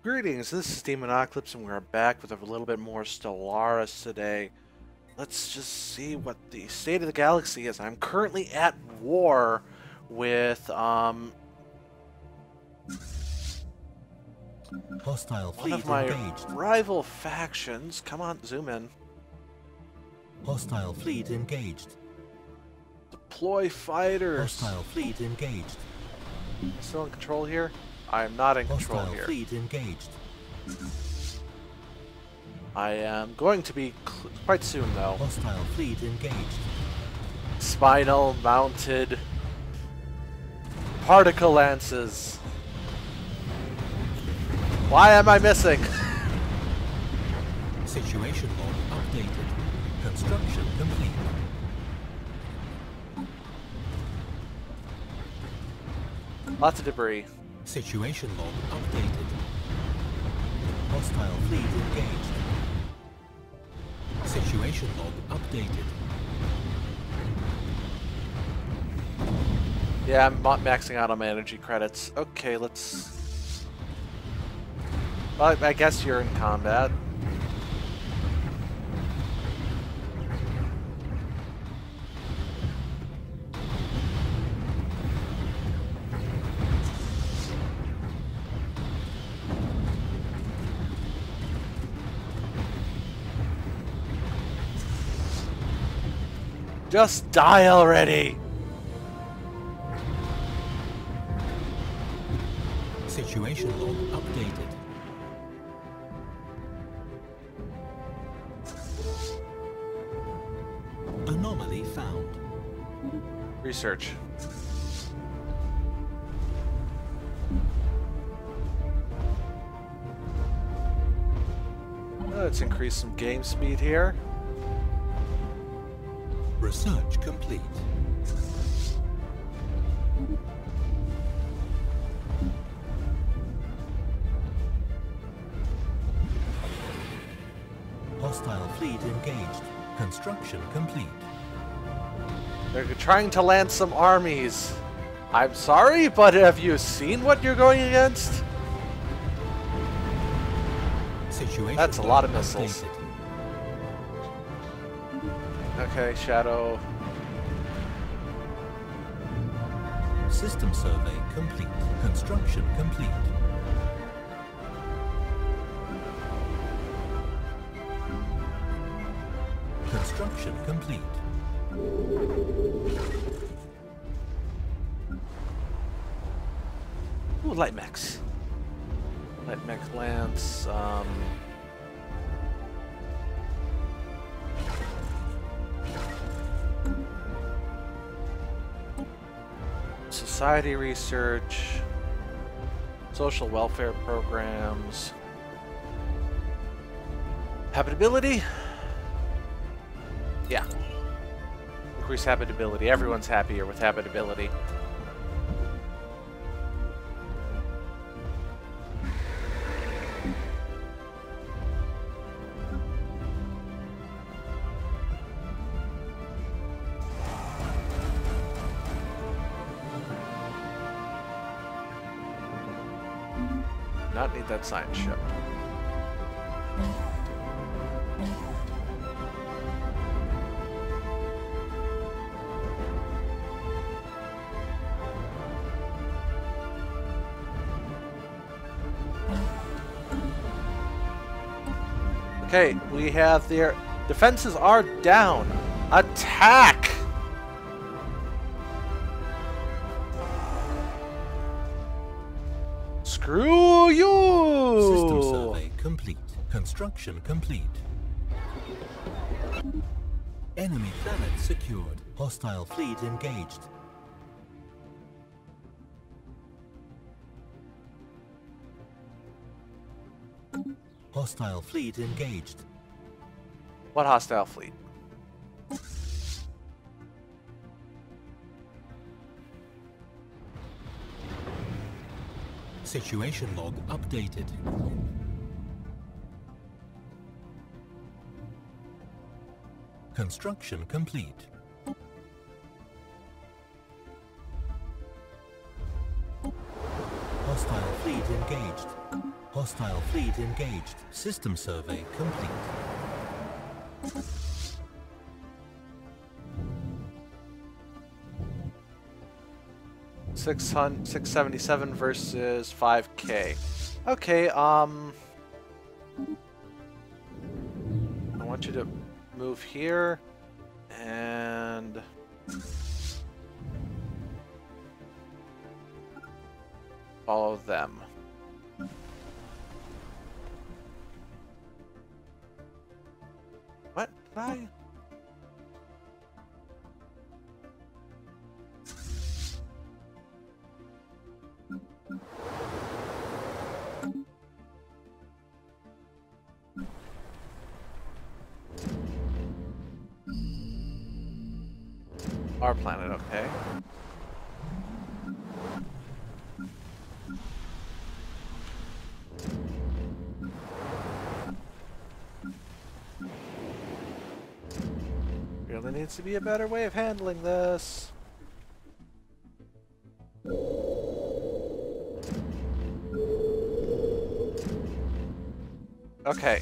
Greetings, this is Demonoclips, and we're back with a little bit more Stellaris today. Let's just see what the state of the galaxy is. I'm currently at war with, Hostile one fleet of my engaged. rival factions. Come on, zoom in. Hostile fleet engaged. Deploy fighters. Hostile fleet engaged. Still in control here? I am not in control Hostile here. fleet engaged. I am going to be quite soon, though. Hostile fleet engaged. Spinal mounted particle lances. Why am I missing? Situation log updated. Construction complete. Lots of debris. Situation log updated. Hostile fleet engaged. Situation log updated. Yeah, I'm maxing out on my energy credits. Okay, let's... Well, I guess you're in combat. Just die already! Situation log updated. Anomaly found. Research. Let's increase some game speed here. Research complete. Hostile fleet engaged. Construction complete. They're trying to land some armies. I'm sorry, but have you seen what you're going against? Situation That's a lot of missiles. updated. Okay, Shadow. System survey complete. Construction complete. Construction complete. Ooh, light mechs. Light mech lance. Society research. Social welfare programs. Habitability? Yeah. Increase habitability. Everyone's happier with habitability. Not need that science ship. Okay, we have their defenses are down. Attack! Screw you! System survey complete. Construction complete. Enemy planet secured. Hostile fleet engaged. Hostile fleet engaged. What hostile fleet? Situation log updated. Construction complete. Hostile fleet engaged. Hostile fleet engaged. System survey complete. 677 versus 5K. Okay, I want you to move here and follow them. What? Did I? Our planet, okay. Really needs to be a better way of handling this. Okay.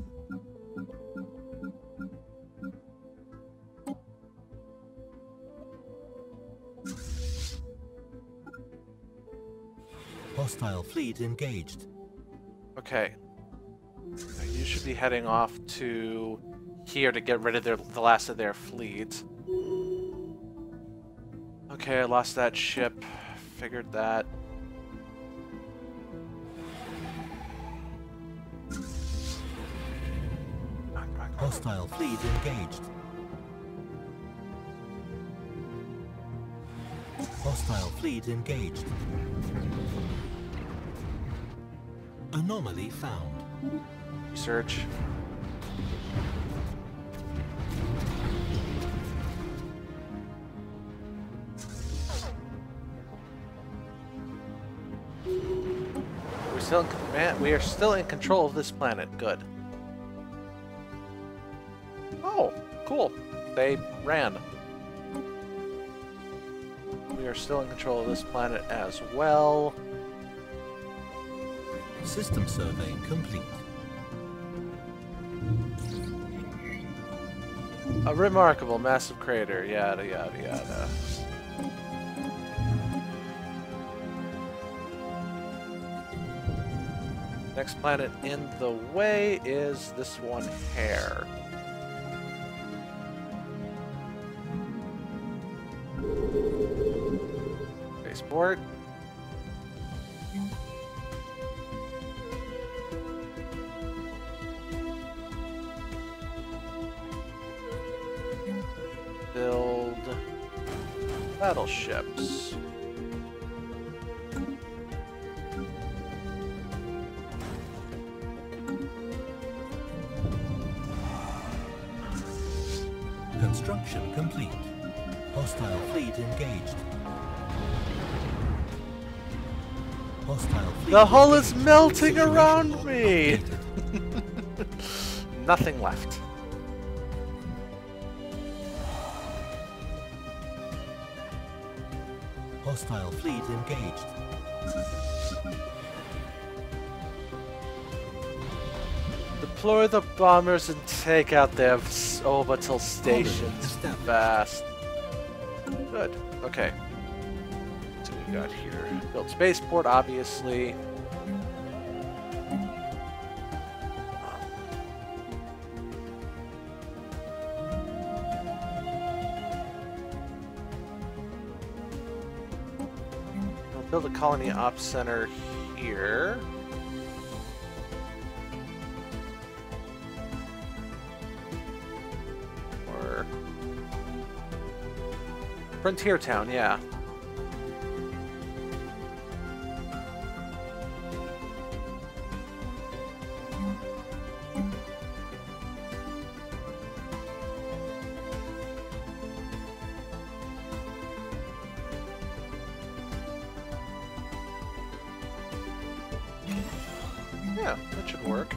Hostile fleet engaged. Okay. You should be heading off to here to get rid of the last of their fleet. Okay, I lost that ship. Figured that. Hostile fleet engaged. Hostile fleet engaged. Anomaly found. Research. We are still in control of this planet. Good. Oh, cool. They ran. We are still in control of this planet as well. System survey complete. A remarkable massive crater, yada yada yada. Next planet in the way is this one here. Spaceport. Build battleships. Construction complete. Hostile fleet engaged. Hostile fleet The hull is engaged. melting Situation around log me! updated. Nothing left. Hostile fleet engaged. Deploy the bombers and take out their orbital stations established. fast. Good. Okay. So we got here. Build spaceport, obviously. I'll build a colony ops center here. Or Frontier Town, yeah. Yeah, that should work.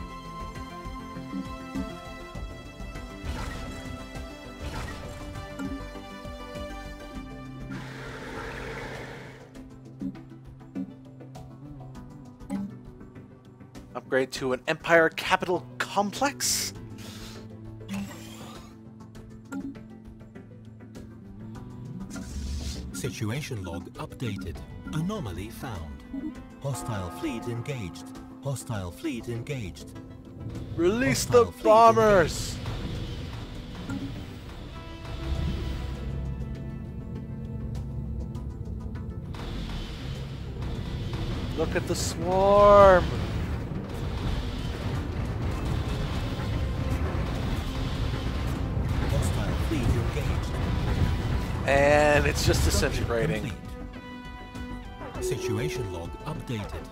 Upgrade to an Empire Capital Complex. Situation log updated. Anomaly found. Hostile fleet engaged. Hostile fleet engaged. Release Hostile the fleet bombers! Look at the swarm! Hostile fleet engaged. And it's just disintegrating. Complete. Situation log updated.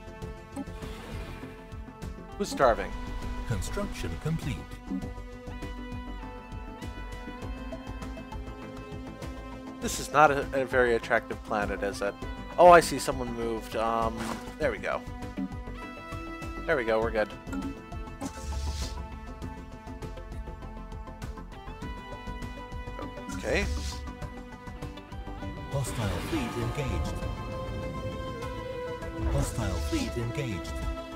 Who's starving? Construction complete. This is not a very attractive planet, is it? Oh, I see someone moved. There we go. There we go, we're good. Okay. Hostile fleet engaged. Hostile fleet engaged.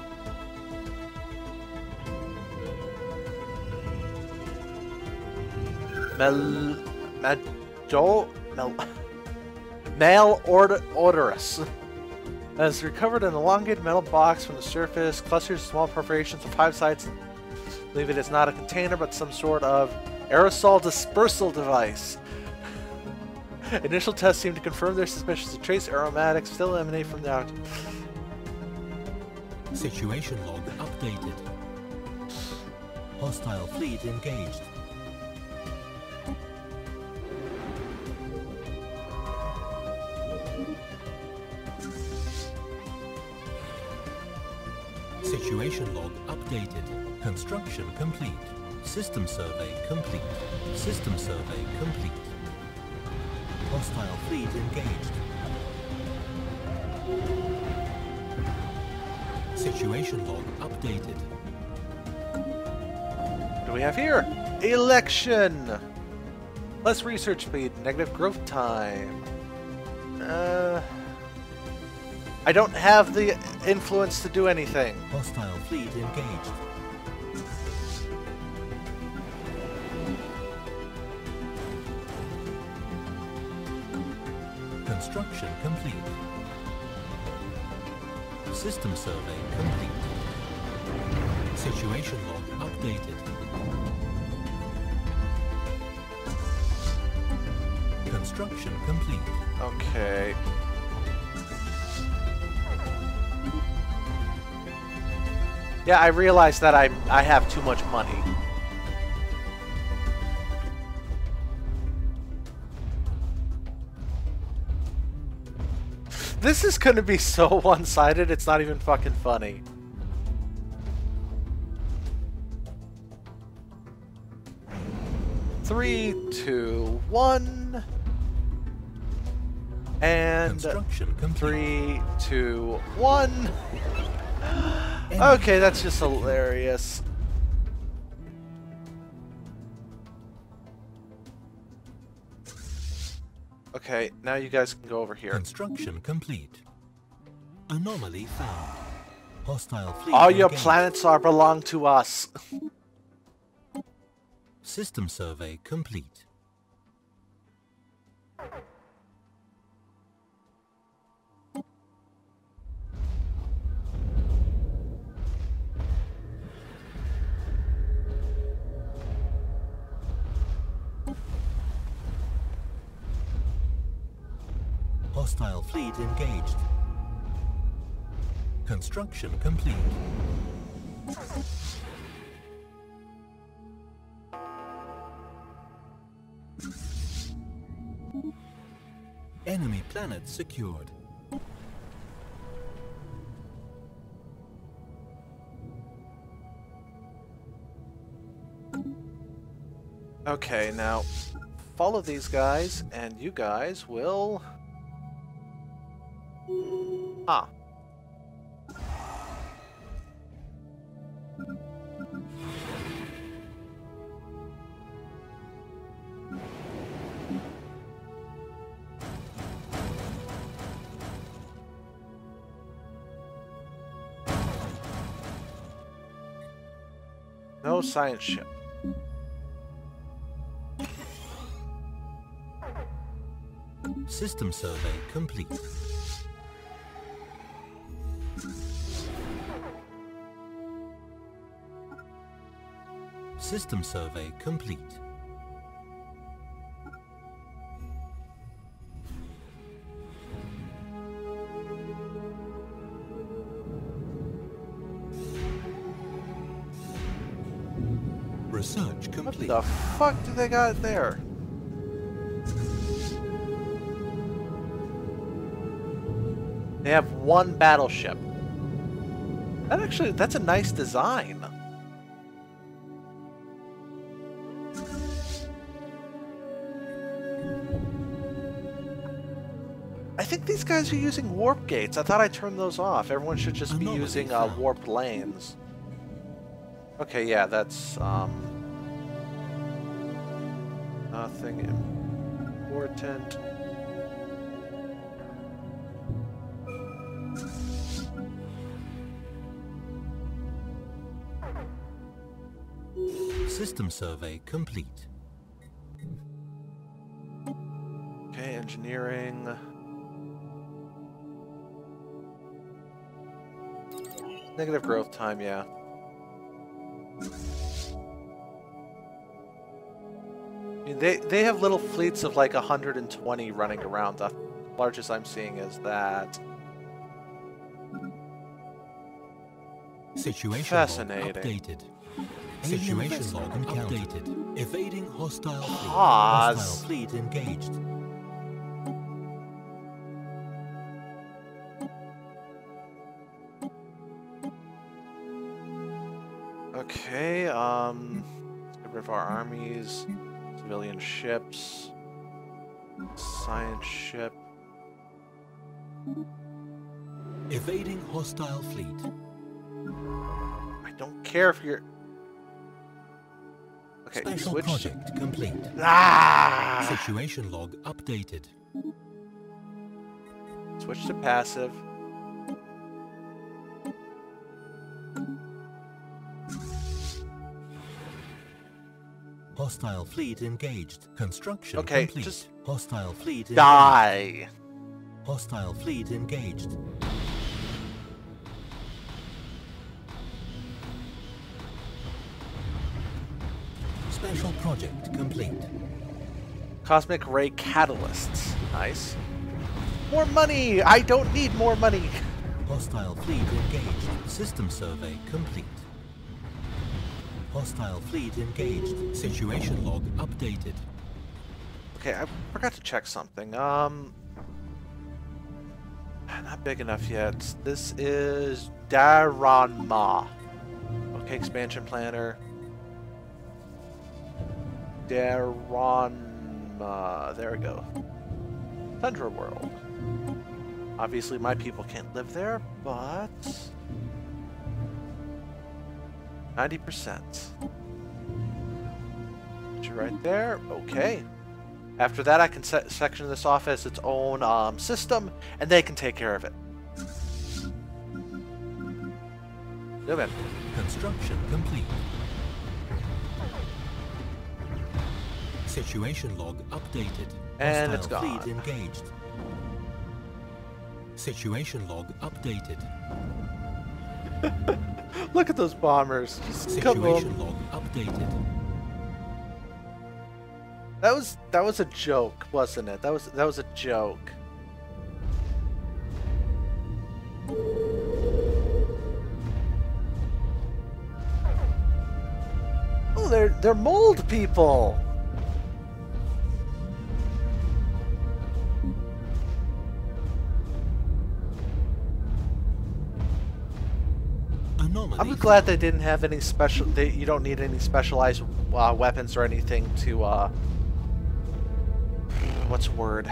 Malodorous has recovered an elongated metal box from the surface, clusters of small perforations on 5 sides. I believe it is not a container, but some sort of aerosol dispersal device. Initial tests seem to confirm their suspicions. The trace aromatics still emanate from the out. Situation log updated. Hostile fleet engaged. Situation log updated. Construction complete. System survey complete. System survey complete. Hostile fleet engaged. Situation log updated. What do we have here? Election! Less research speed, negative growth time. I don't have the influence to do anything. Hostile fleet engaged. Construction complete. System survey complete. Situation log updated. Construction complete. Okay. Yeah, I realize that I have too much money. This is gonna be so one-sided, it's not even fucking funny. Three, two, one, and Construction complete. 3, 2, 1. Okay, that's just hilarious. Okay, now you guys can go over here. Construction complete. Anomaly found. Hostile fleet All your engaged. planets are belong to us. System survey complete. Hostile fleet engaged. Construction complete. Enemy planet secured. Okay, now follow these guys, and you guys will... Ah. No science ship. System survey complete. System survey complete. Research complete. What the fuck do they got there? They have one battleship. That's a nice design. I think these guys are using warp gates. I thought I turned those off. Everyone should just be using warped lanes. Okay, yeah, that's nothing important. System survey complete. Okay, engineering. Negative growth time, yeah. I mean, they have little fleets of like 120 running around. The largest I'm seeing is that. Situation Fascinating. log updated. Situation log updated. Evading hostile fleet. Pause. Hostile fleet engaged. Okay, let's get rid of our armies, civilian ships, science ship. Evading hostile fleet. I don't care if you're... Okay, Special switch. project complete. Ah! Situation log updated. Switch to passive. Hostile fleet engaged. Construction Okay, complete. just Hostile fleet engaged. die. Hostile fleet engaged. Special project complete. Cosmic ray catalysts. Nice. More money! I don't need more money! Hostile fleet engaged. System survey complete. Hostile fleet engaged. Situation log updated. Okay, I forgot to check something. Not big enough yet. This is Daranma. Okay, expansion planner. Daranma. There we go. Tundra world. Obviously, my people can't live there, but 90%. Put you right there. Okay. After that, I can section this off as its own system, and they can take care of it. Move in. Construction complete. Situation log updated. And Hostile it's gone. Fleet engaged. Situation log updated. Look at those bombers. Just come on. Situation log updated. That was a joke, wasn't it? That was a joke. Oh, they're mold people. Anomaly. I'm glad they didn't have any special. You don't need any specialized weapons or anything to what's the word?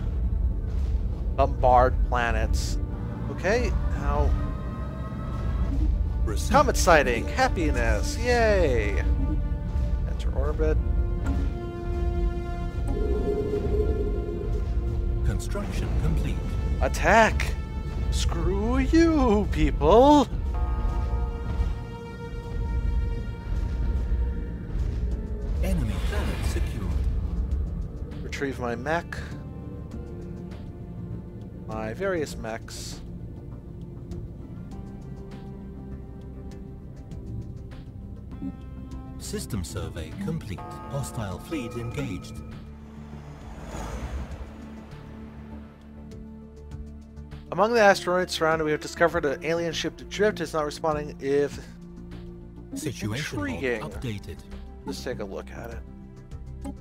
Bombard planets. Okay, now Receipt. comet sighting, happiness, yay! Enter orbit. Construction complete. Attack! Screw you, people! retrieve my mech. My various mechs. System survey complete. Hostile fleet engaged. Among the asteroids surrounded, we have discovered an alien ship adrift. It's not responding if... Situation log Intriguing. updated. Let's take a look at it.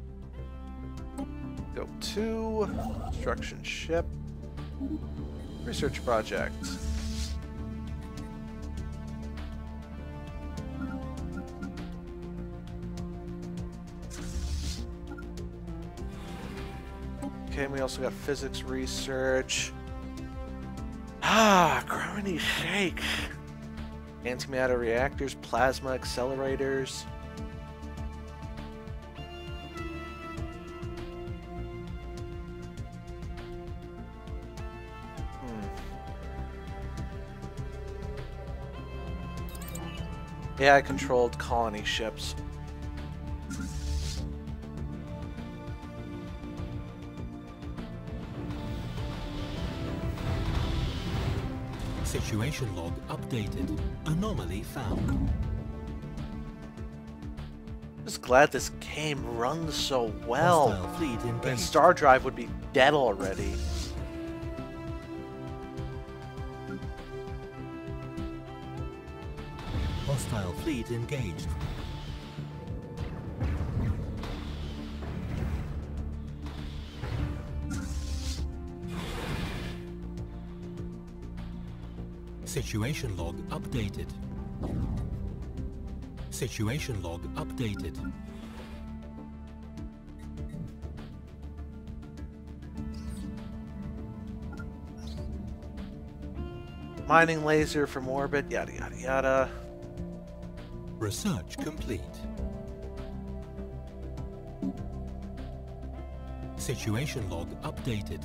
Go to... Construction ship. Research project. Okay, and we also got physics research. Ah, Crony Shake. Antimatter reactors, plasma accelerators. AI-controlled colony ships. Situation log updated. Anomaly found. Just glad this game runs so well. Hostile fleet And engaged. Star Drive would be dead already. Hostile fleet engaged. Situation log updated. Situation log updated. Mining laser from orbit, yada yada yada. Research complete. Situation log updated.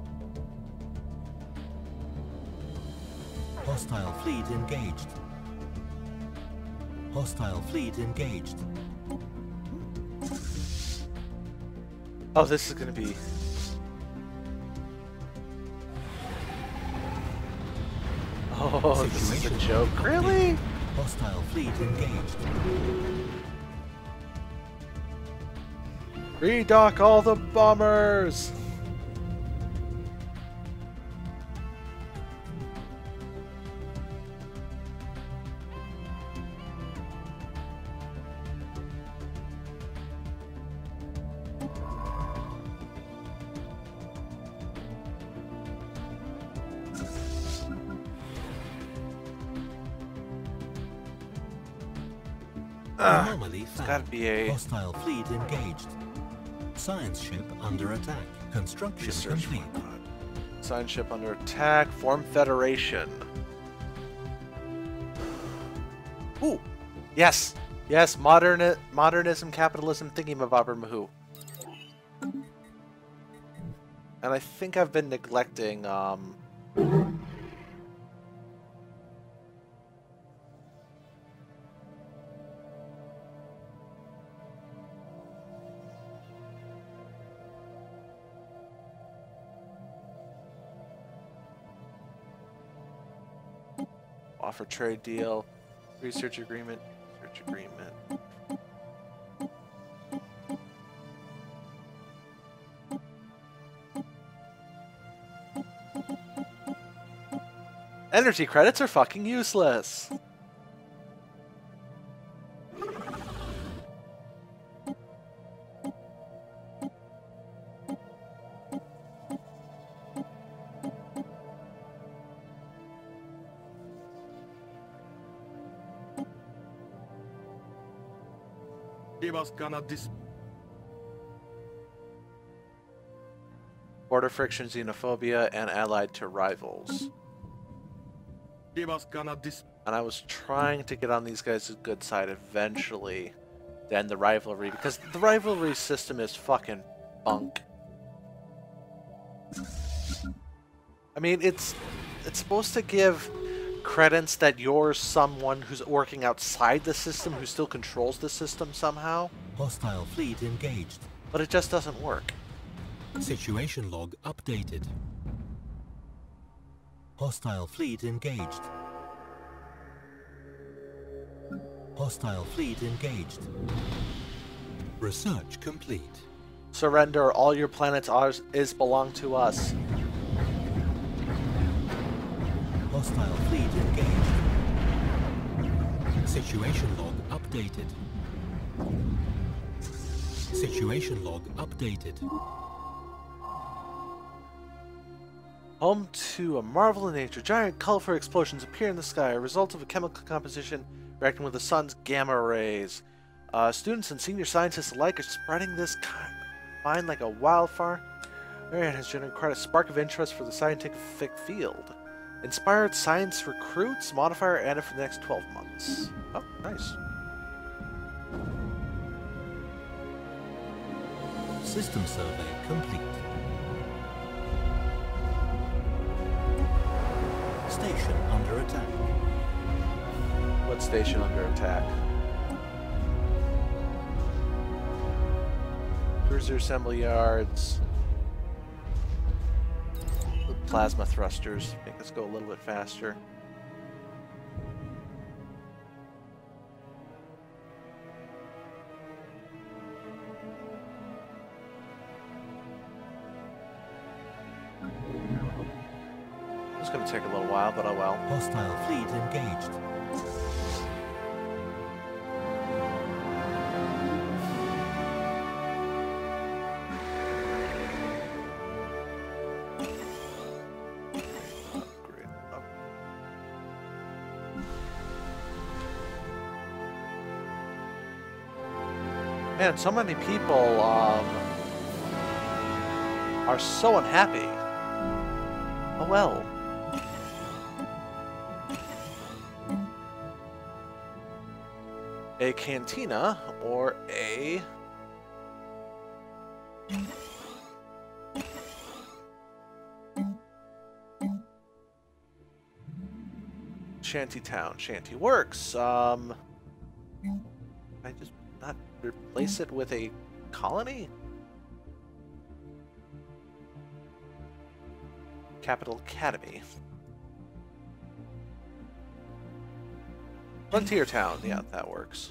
Hostile fleet engaged. Hostile fleet engaged. Oh, this is gonna be... Oh, this is a Situation joke. updated. Really? Hostile fleet engaged. Redock all the bombers! Anomaly found. gotta be a- Hostile fleet engaged. Science ship under attack. Construction Research complete. whatnot. Sign ship under attack. Form Federation. Ooh! Yes! Yes, modernism, capitalism, thingy-mabobber mahoo. And I think I've been neglecting, offer trade deal, research agreement, research agreement. Energy credits are fucking useless. Border friction, xenophobia, and allied to rivals. And I was trying to get on these guys' good side eventually, to end the rivalry, because the rivalry system is fucking bunk. I mean, it's supposed to give credence that you're someone who's working outside the system, who still controls the system somehow, Hostile fleet engaged. but it just doesn't work. Situation log updated. Hostile fleet engaged. Hostile fleet engaged. Research complete. Surrender. All your planets belong to us. Hostile fleet engaged. Situation log updated. Situation log updated. Home to a marvel in nature. Giant, colorful explosions appear in the sky, a result of a chemical composition reacting with the sun's gamma rays. Students and senior scientists alike are spreading this find like a wildfire. Marianne has generated quite a spark of interest for the scientific field. Inspired science recruits, modifier added for the next 12 months. Oh, nice. System survey complete. Station under attack. What station under attack? Cruiser assembly yards. The plasma thrusters make us go a little bit faster. It's going to take a little while, but oh well. Hostile fleet engaged. Upgrade. Man, so many people are so unhappy. Oh well. A cantina or a shanty town. Shanty works. I just not replace it with a colony? Capital Academy. Frontier Town, yeah, that works.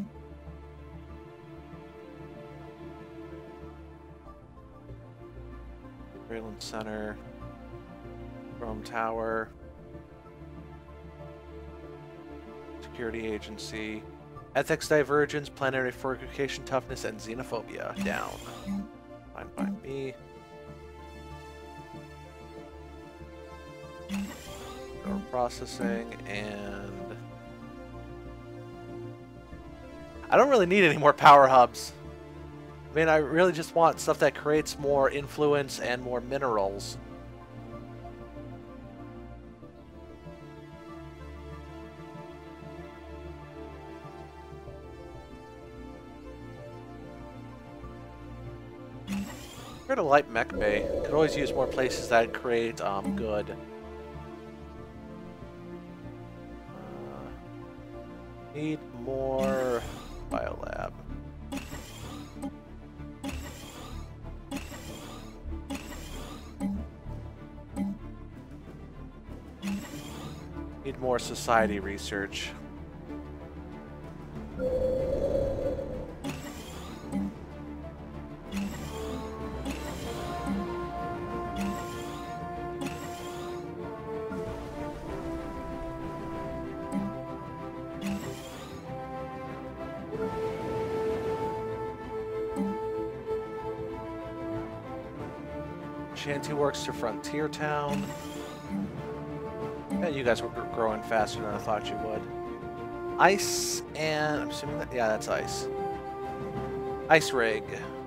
Grayland Center. Rome Tower. Security Agency. Ethics Divergence, Planetary Fortification Toughness, and Xenophobia. Down. Fine by me. Processing, and I don't really need any more power hubs. I mean, I really just want stuff that creates more influence and more minerals. Create a light mech bay. Could always use more places that create good. Need more biolab. Need more society research. Shanty works to Frontier Town. Yeah, you guys were growing faster than I thought you would. Ice and... I'm assuming that... Yeah, that's ice. Ice rig.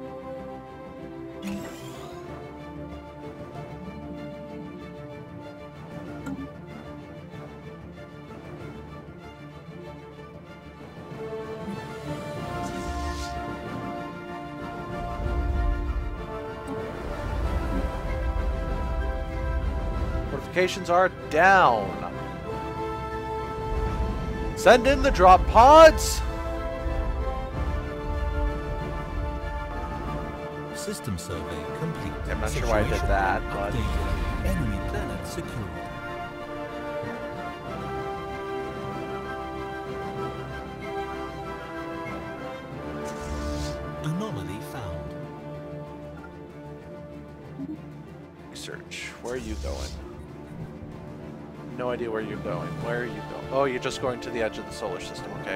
Fortifications are down. Send in the drop pods. System survey complete. I'm not sure why I did that, but... Updated. Enemy planet secured. Anomaly found. Research. Where are you going? No idea where you're going. Where are you going? Oh, you're just going to the edge of the solar system, okay.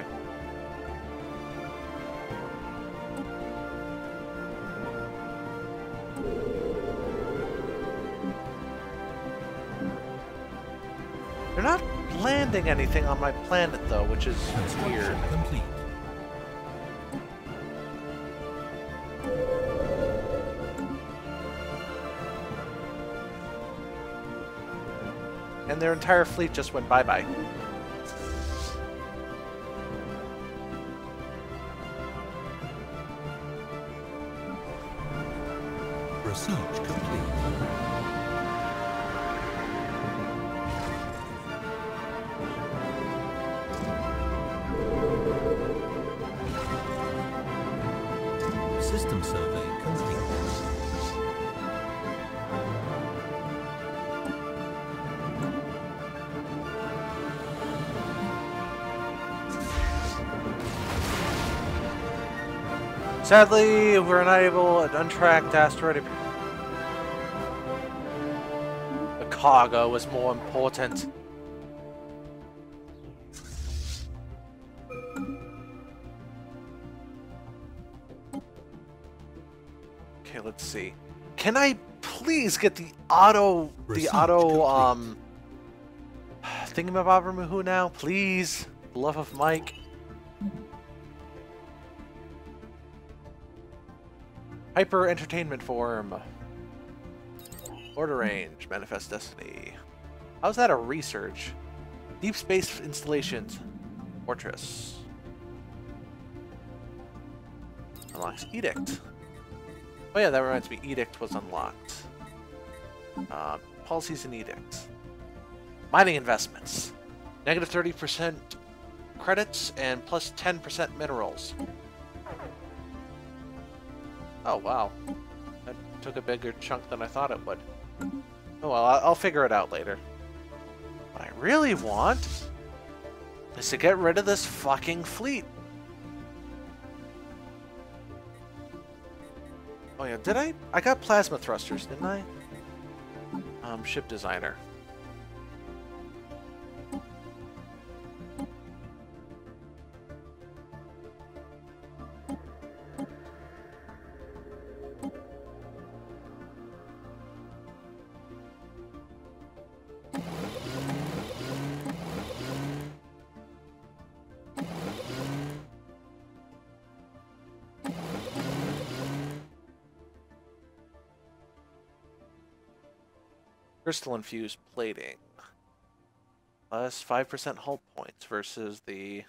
They're not landing anything on my planet, though, which is weird. Complete. And their entire fleet just went bye-bye. Research complete. System survey complete. Sadly, we're unable at untracked asteroid. The cargo was more important. Okay, let's see. Can I please get the auto thingamabobbermahoo now? Please. Love of Mike. Hyper Entertainment Form. Order Range. Manifest Destiny. How's that a research? Deep Space Installations. Fortress. Unlocks Edict. Oh yeah, that reminds me. Edict was unlocked. Policies and Edict. Mining investments. Negative 30% credits and plus 10% minerals. Oh, wow. That took a bigger chunk than I thought it would. Oh, well, I'll figure it out later. What I really want is to get rid of this fucking fleet. Oh, yeah, did I? I got plasma thrusters, didn't I? Ship designer. Crystal infused plating. Plus 5% hull points versus the...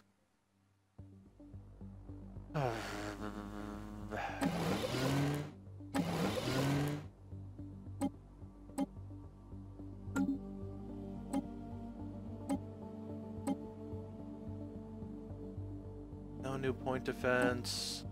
No new point defense.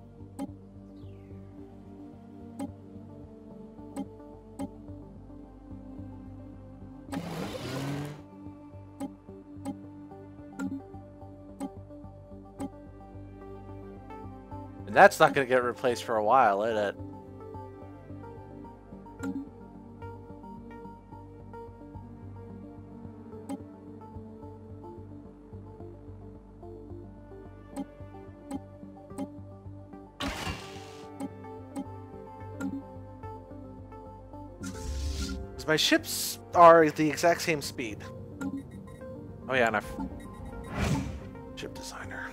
And that's not going to get replaced for a while, is it? Because my ships are the exact same speed. Oh yeah, and I've... Ship designer.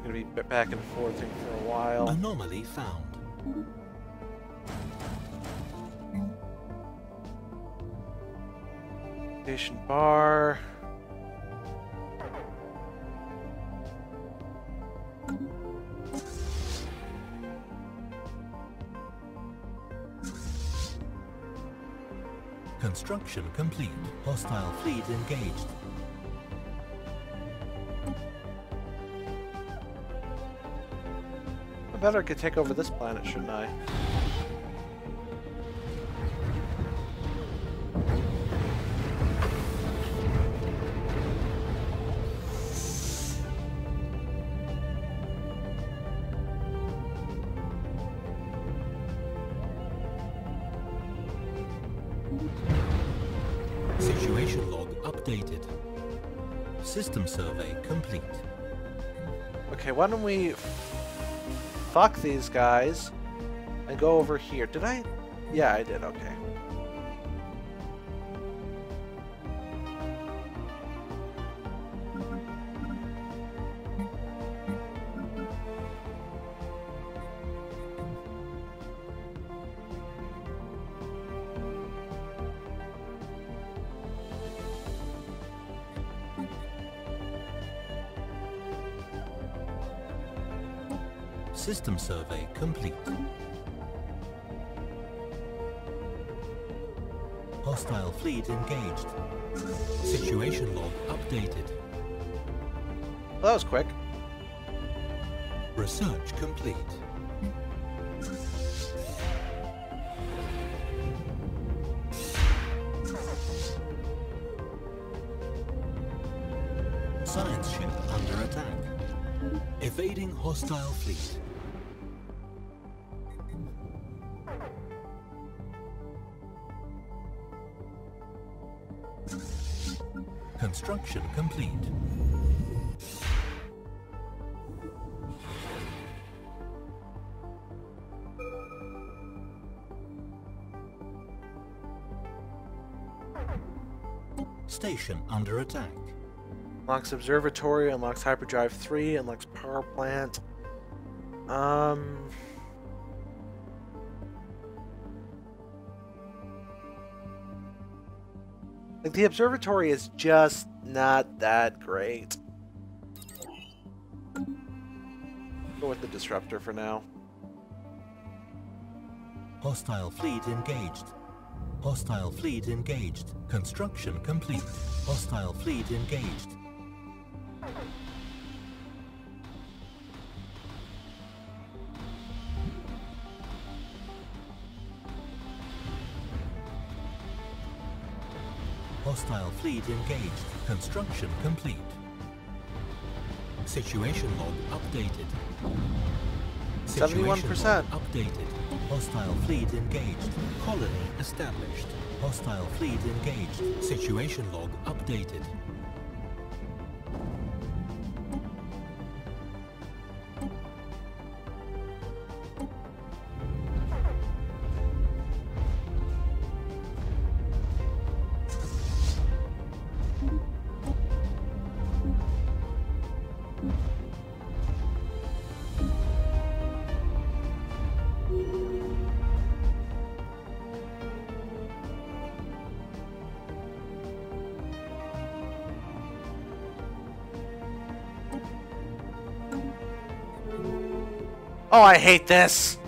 Gonna be back and forthing for a while. Anomaly found. Station bar. Construction complete. Hostile fleet engaged. I better could take over this planet, shouldn't I? Situation log updated. System survey complete. Okay, why don't we fuck these guys and go over here. Did I? Yeah, I did. Okay. System survey complete. Hostile fleet engaged. Situation log updated. Well, that was quick. Research complete. Science ship under attack. Evading hostile fleet. Construction complete. Station under attack. Unlocks observatory, unlocks hyperdrive 3, unlocks power plant. Like, the observatory is just not that great. Go with the disruptor for now. Hostile fleet engaged. Hostile fleet engaged. Construction complete. Hostile fleet engaged. Hostile fleet engaged. Construction complete. Situation log updated. Situation 71%. log updated. Hostile fleet engaged. Colony established. Hostile fleet engaged. Situation log updated. Oh, I hate this!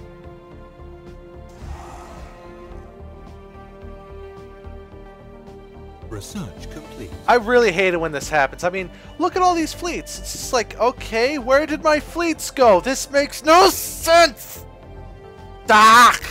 Research complete. I really hate it when this happens. I mean, look at all these fleets. It's just like, okay, where did my fleets go? This makes no sense! Doc!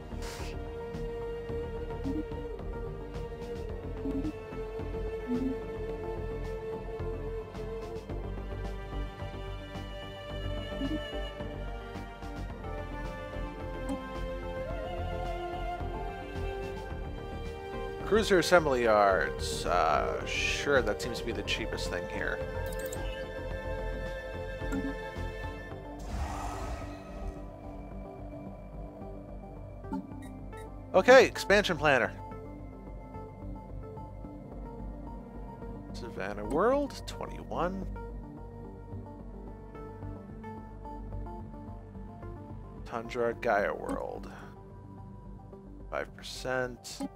Cruiser assembly yards. Sure, that seems to be the cheapest thing here. Okay, expansion planner. Savannah World, 21. Tundra Gaia World. 5%.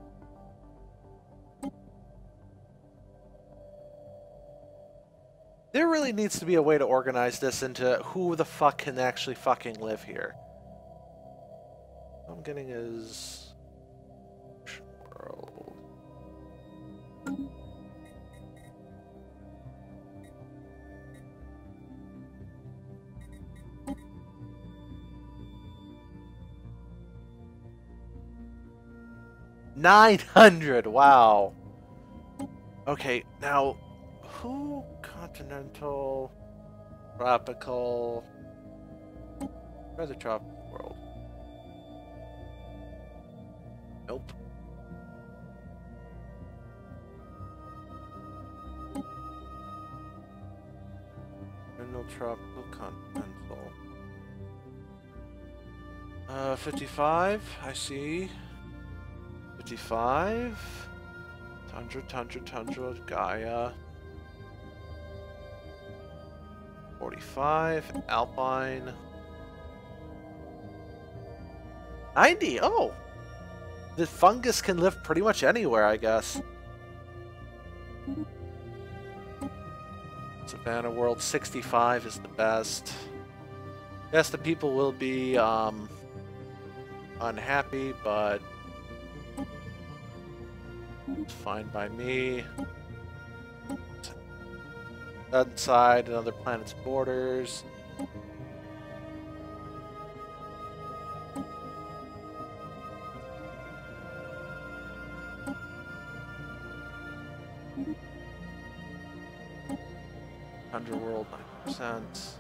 There really needs to be a way to organize this into who the fuck can actually fucking live here. All I'm getting is world. $900. Wow. Okay, now who? Continental, tropical. Where's the tropical world? Nope. No tropical, continental. 55. I see. 55. Tundra, Gaia. 45, Alpine. 90, oh! The fungus can live pretty much anywhere, I guess. Savannah World 65 is the best. Yes, the people will be unhappy, but it's fine by me. Outside another planet's borders. Underworld 9%.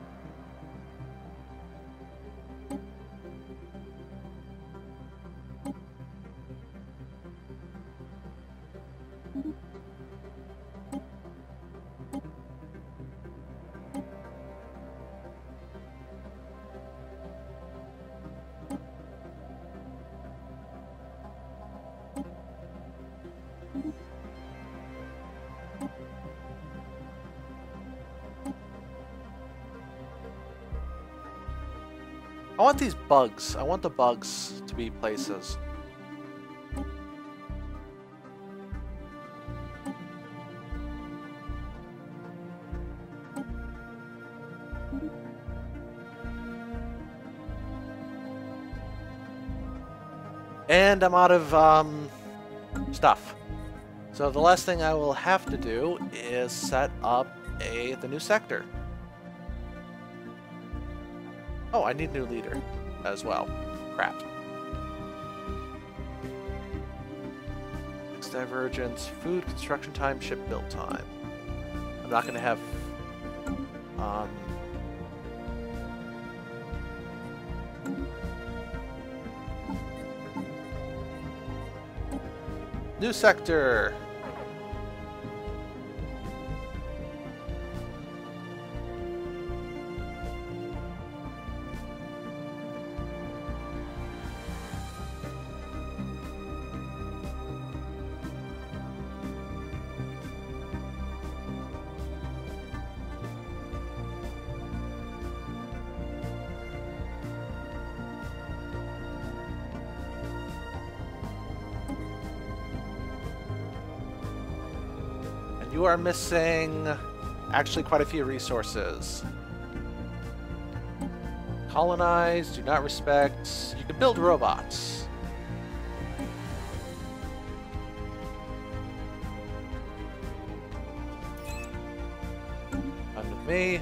I want these bugs. I want the bugs to be places. And I'm out of stuff. So the last thing I will have to do is set up the new sector. Oh, I need a new leader as well. Crap. Next divergence, food, construction time, ship build time. I'm not going to have... New sector! You are missing actually quite a few resources. Colonize, do not respect. You can build robots. Come with me.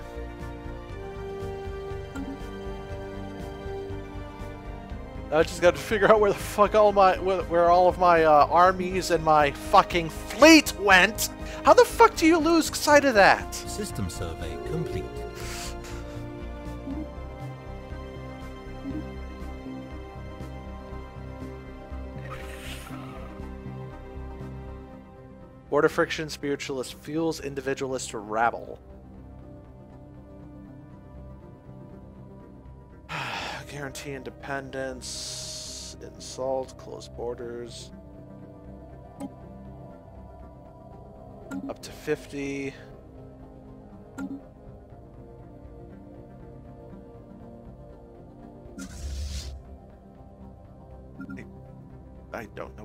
I just got to figure out where the fuck all my where all of my armies and my fucking fleet went. How the fuck do you lose sight of that? System survey complete. Border friction, spiritualist fuels, individualist rabble. Guarantee independence, insult, close borders. Up to 50.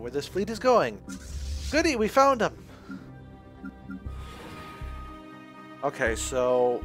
where this fleet is going. Goody, we found him! Okay, so...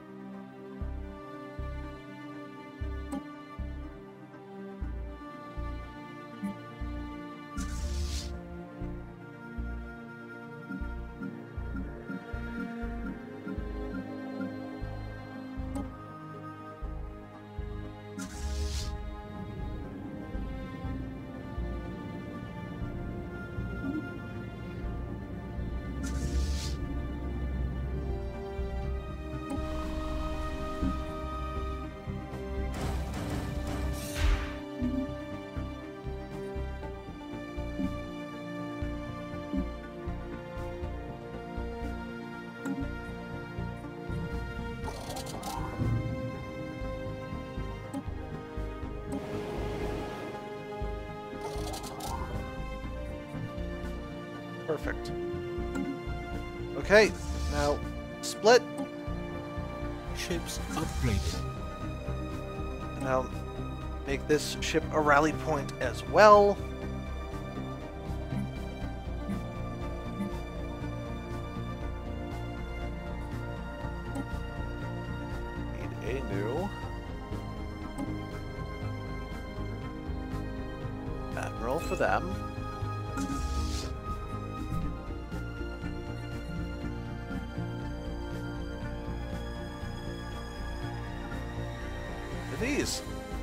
Perfect. Okay, now split. Ships upgraded. Now make this ship a rally point as well. Need a new admiral for them. These.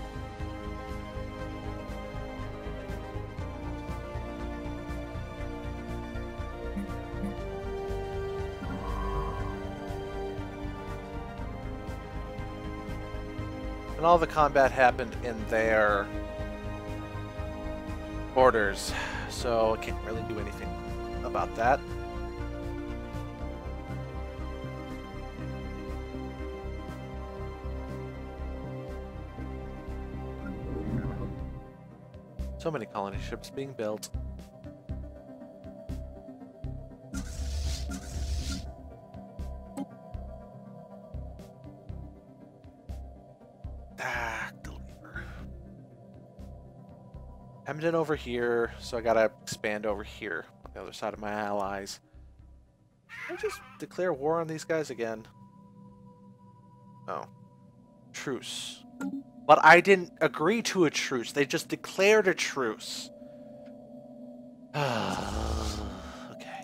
And all the combat happened in their borders, so I can't really do anything about that. So many colony ships being built. The lever. Hamden over here, so I gotta expand over here on the other side of my allies. Can I just declare war on these guys again? Oh. Truce. But I didn't agree to a truce. They just declared a truce. Okay.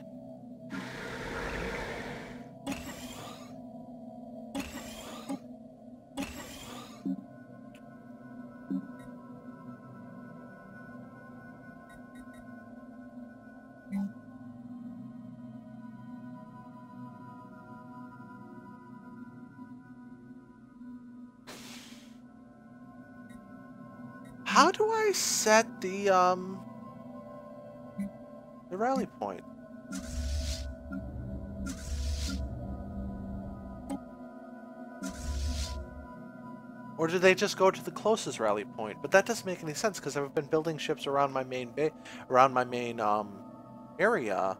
How do I set the rally point? Or do they just go to the closest rally point? But that doesn't make any sense because I've been building ships around my main area.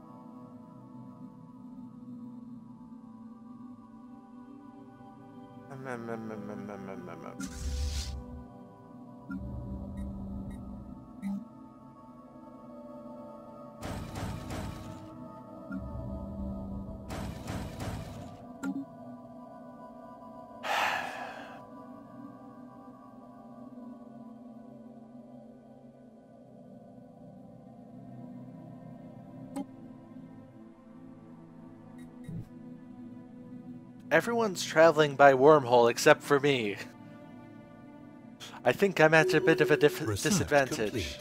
Everyone's traveling by wormhole except for me. I think I'm at a bit of a disadvantage.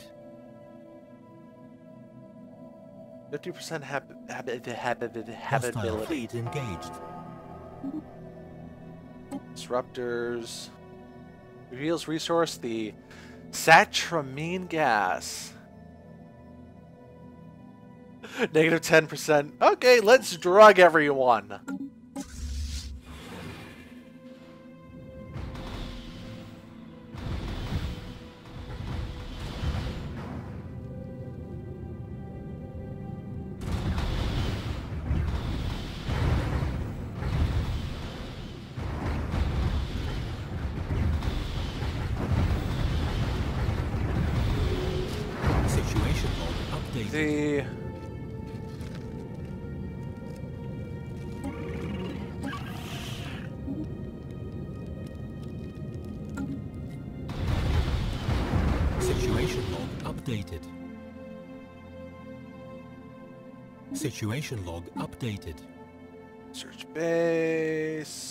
50% habitability. Fleet engaged. Disruptors. Reveals resource the satramine gas. Negative 10%. Okay, let's drug everyone. Situation see. Situation log updated. Situation log updated. Search base.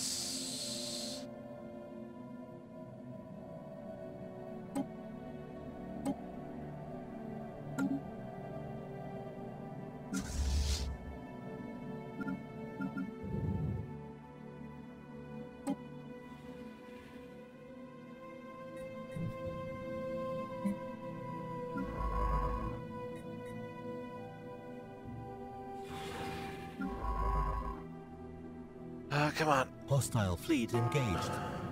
Come on. Hostile fleet engaged.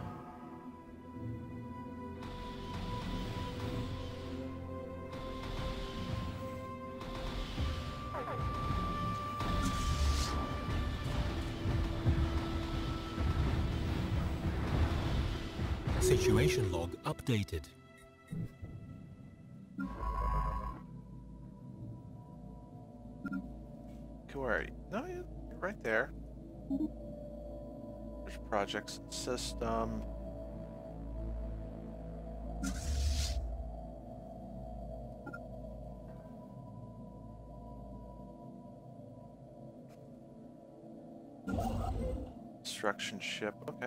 Situation log updated. Okay, where are you? No, you're right there. There's projects system. Construction ship, okay.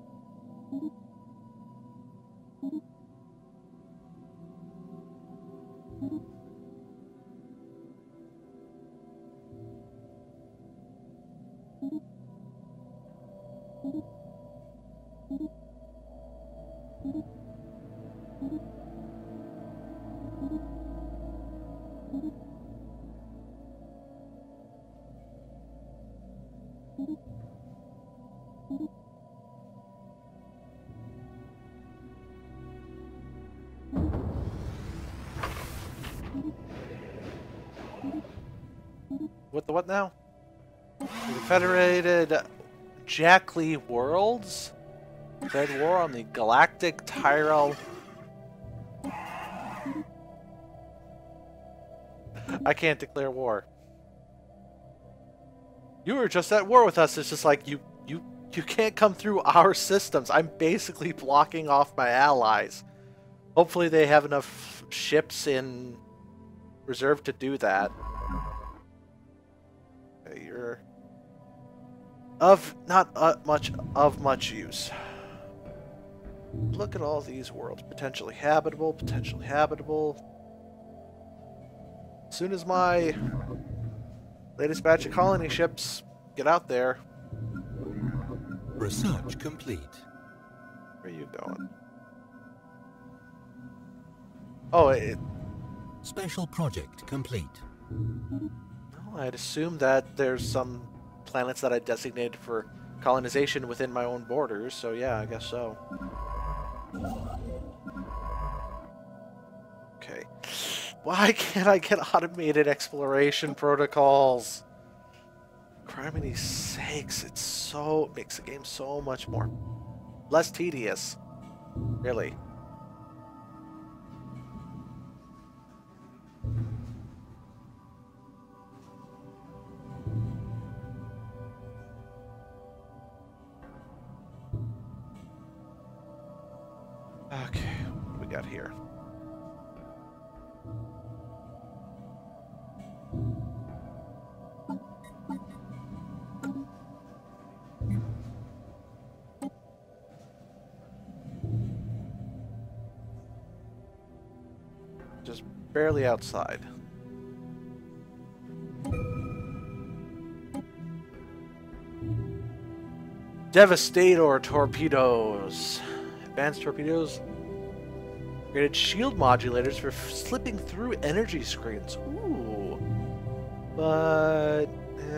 What the what now? The Federated Jackley Worlds? Declared war on the Galactic Tyrell. I can't declare war. You were just at war with us. It's just like you can't come through our systems. I'm basically blocking off my allies. Hopefully they have enough ships in reserve to do that. Okay, you're not much use. Look at all these worlds. Potentially habitable, potentially habitable. As soon as my latest batch of colony ships get out there. Research complete. Where are you going? Oh, Special project complete. well, I'd assume that there's some planets that I designated for colonization within my own borders, so yeah, I guess so. Okay. Why can't I get automated exploration protocols? Criminy sakes, it makes the game so much more less tedious. Really. Okay, what do we got here? Just barely outside. Devastator torpedoes. Advanced torpedoes. Created shield modulators for slipping through energy screens. Ooh. But...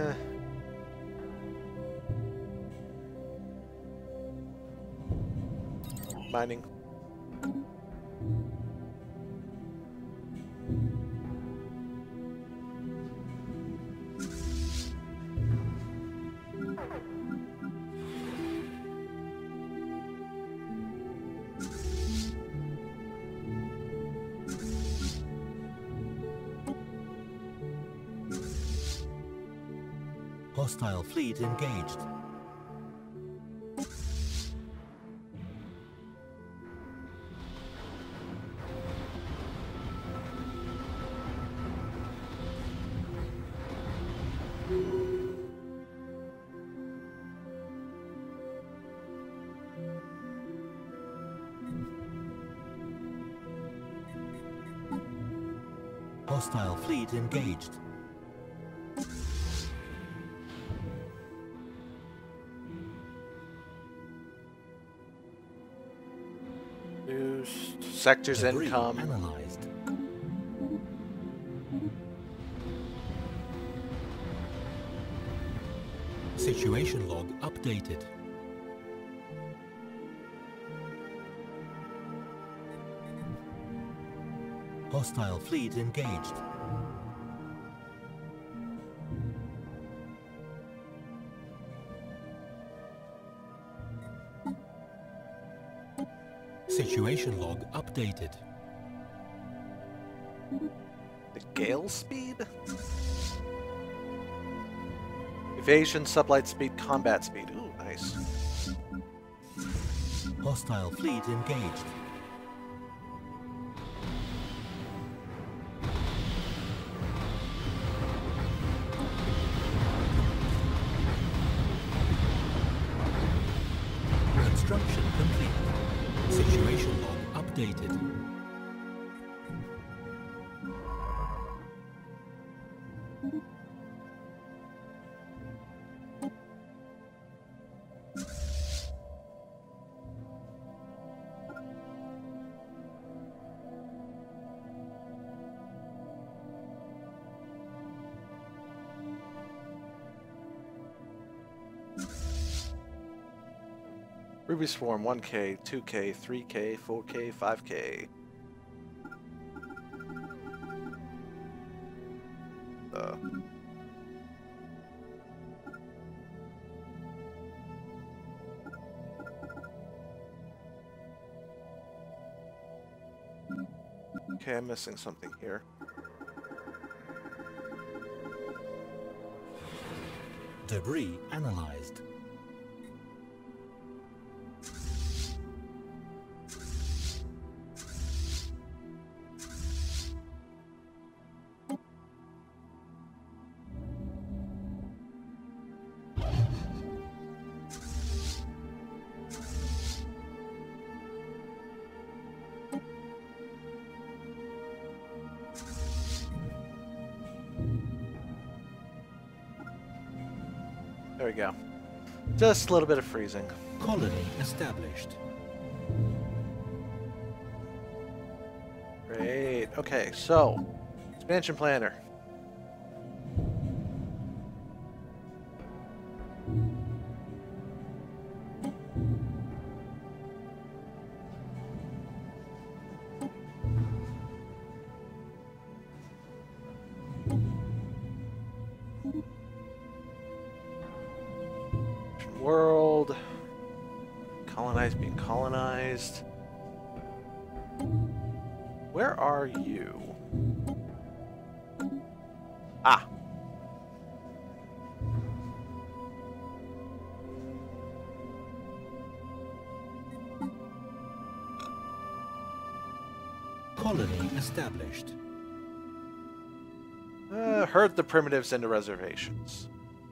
Mining. Hostile fleet engaged. Hostile fleet engaged. New sectors Debris income. analyzed. Situation log updated. Hostile fleet engaged. Situation log updated. The gale speed? Evasion, sublight speed, combat speed. Ooh, nice. Hostile fleet engaged. Construction complete. Situation log updated. Ruby Swarm 1K, 2K, 3K, 4K, 5K. Okay, I'm missing something here. Debris analyzed. There we go. Just a little bit of freezing. Colony established. Great. Okay, so expansion planner. World. Colonized, being colonized. Where are you? Ah. Colony established. Herd the primitives into reservations.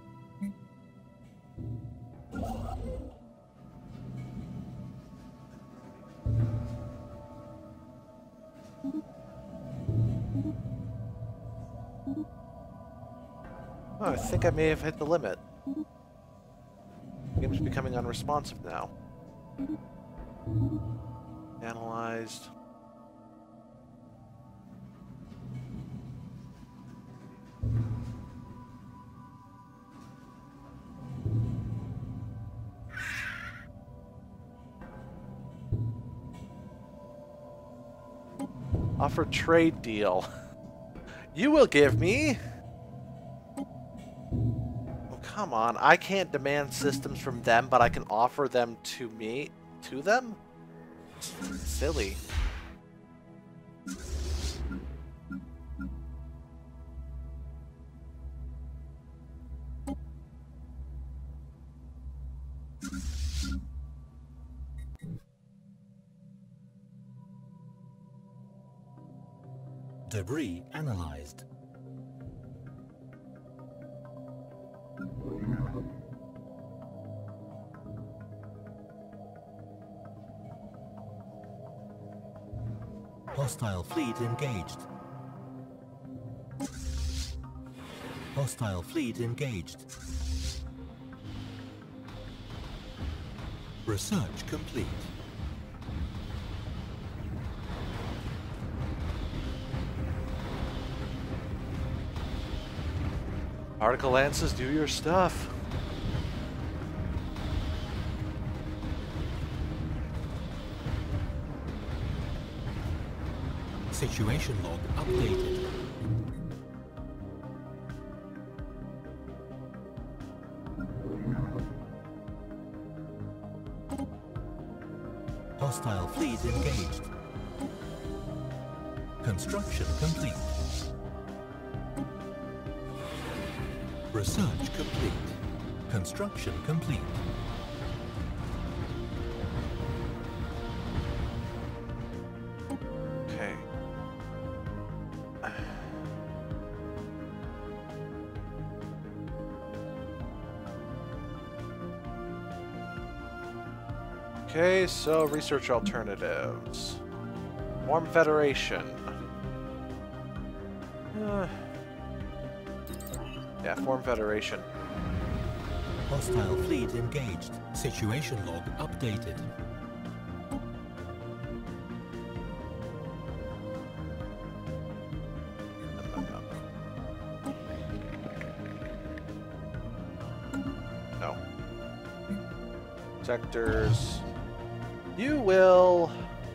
Oh, I think I may have hit the limit. Game's becoming unresponsive now. Analyzed. Offer trade deal. You will give me... Oh, come on. I can't demand systems from them, but I can offer them to me... To them? Silly. Debris analyzed. Hostile fleet engaged. Hostile fleet engaged. Research complete. Particle lances, do your stuff. Situation log updated. Hostile fleet engaged. Construction complete. Research complete. Construction complete. Okay. Okay, so research alternatives. Warm Federation. Yeah, form Federation. Hostile fleet engaged. Situation log updated. No. Sectors. You will...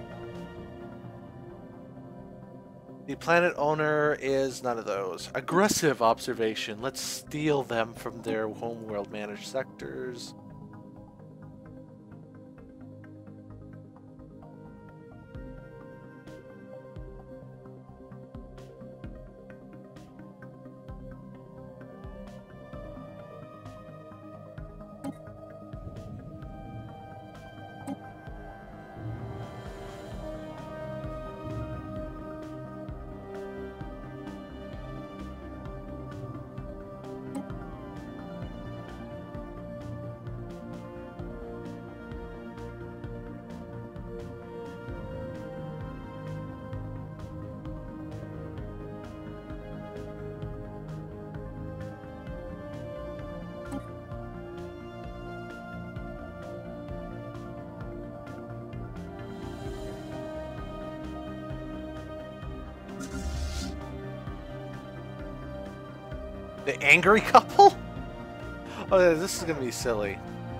The planet owner is none of those. Aggressive observation. Let's steal them from their homeworld managed sectors. The angry couple? Oh, yeah, this is gonna be silly.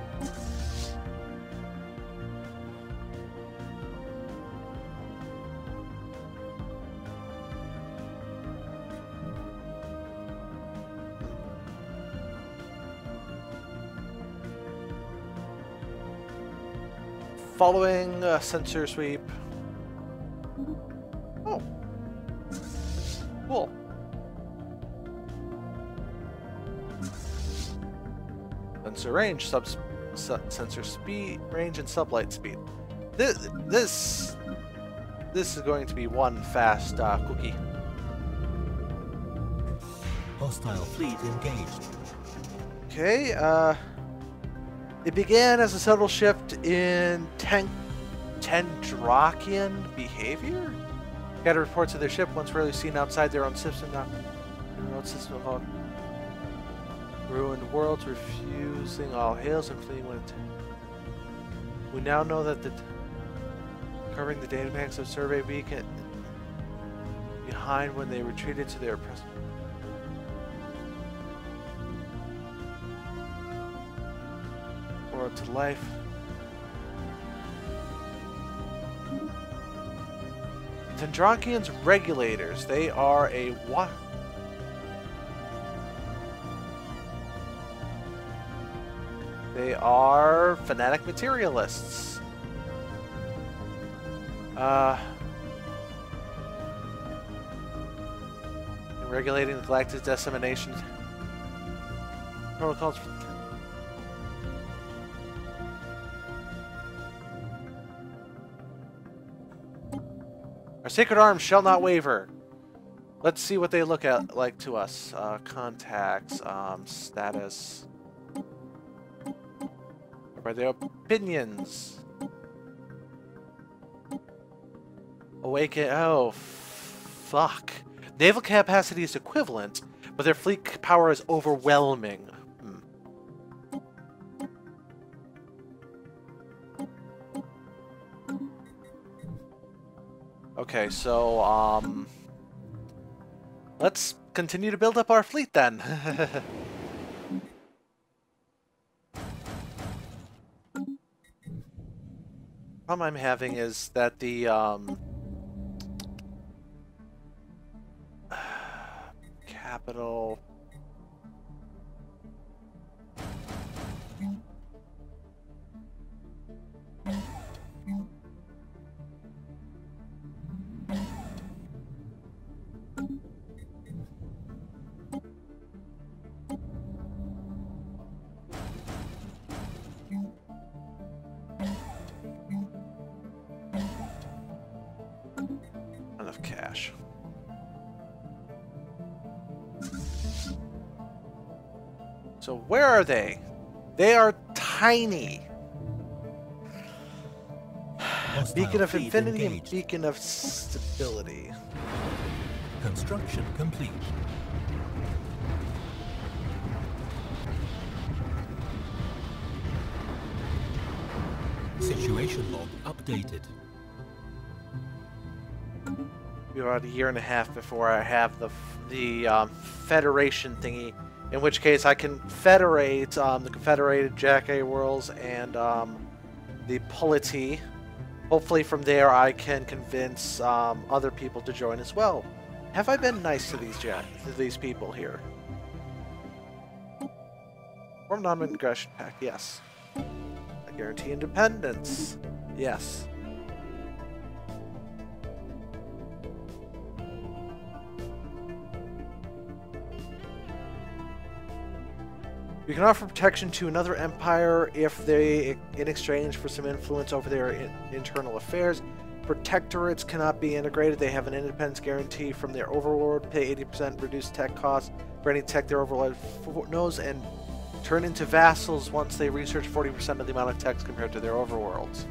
Following sensor sweep. Oh. Cool. Sensor range, sensor speed, range, and sublight speed. This is going to be one fast cookie. Hostile fleet engaged. Okay, it began as a subtle shift in Tendrakian behavior. Got reports of their ship once rarely seen outside their own system. Now, their own system of all ruined worlds, refusing all hails and fleeing when it. We now know that covering the data banks of survey beacon behind when they retreated to their present. To life. Tendrakian's regulators. They are a what? They are fanatic materialists. Regulating the galactic dissemination protocols. Our sacred arms shall not waver. Let's see what they look at like to us. Contacts, status. By their opinions. Awaken. Oh, fuck. Naval capacity is equivalent, but their fleet power is overwhelming. Okay, so, let's continue to build up our fleet then. Problem I'm having is that the, capital... Enough cash. So where are they? They are tiny. Beacon of Infinity and Beacon of Stability. Construction complete. Situation log updated. Be about a year and a half before I have the Federation thingy. In which case I can federate the Confederated Jack-A Worlds and the Polity. Hopefully from there I can convince other people to join as well. Have I been nice to these people here? Form non-aggression pact, yes. I guarantee independence, yes. You can offer protection to another empire if they, in exchange for some influence over their internal affairs. Protectorates cannot be integrated. They have an independence guarantee from their overlord. Pay 80% reduced tech costs for any tech their overlord knows, and turn into vassals once they research 40% of the amount of techs compared to their overworlds.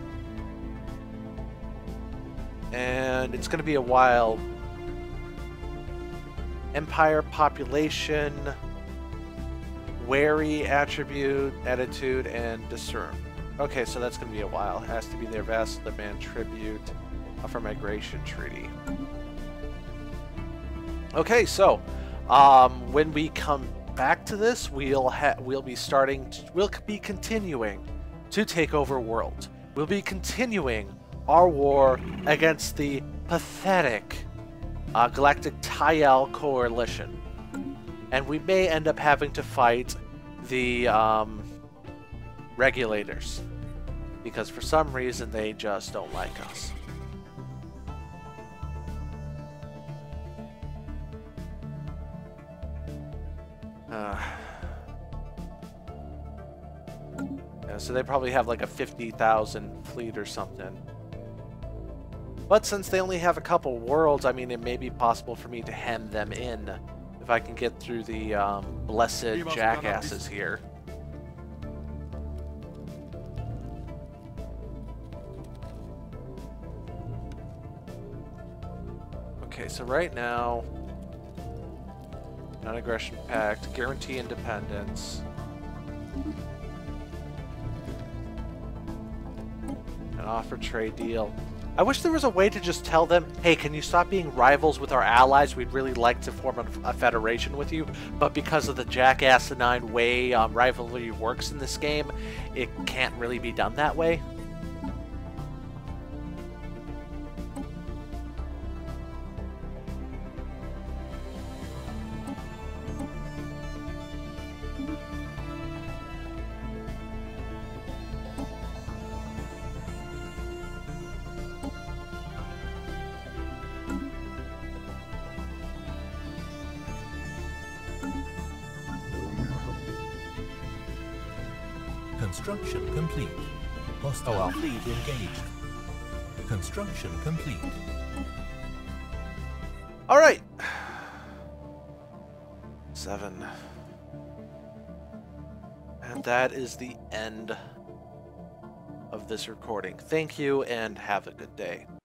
And it's going to be a while. Empire population... Wary, attribute, attitude, and discern. Okay, so that's going to be a while. It has to be their vassal, demand tribute, offer migration treaty. Okay, so when we come back to this, we'll be continuing to take over world. We'll be continuing our war against the pathetic Galactic Tayal Coalition. And we may end up having to fight the regulators, because for some reason they just don't like us. Yeah, so they probably have like a 50,000 fleet or something. But since they only have a couple worlds, I mean, it may be possible for me to hem them in. If I can get through the blessed jackasses here. Okay, so right now, non-aggression pact, guarantee independence, and offer trade deal. I wish there was a way to just tell them, hey, can you stop being rivals with our allies? We'd really like to form a federation with you. But because of the jackass-9 way rivalry works in this game, it can't really be done that way. Construction complete. Hostile fleet engaged. Construction complete. Alright. 7. And that is the end of this recording. Thank you and have a good day.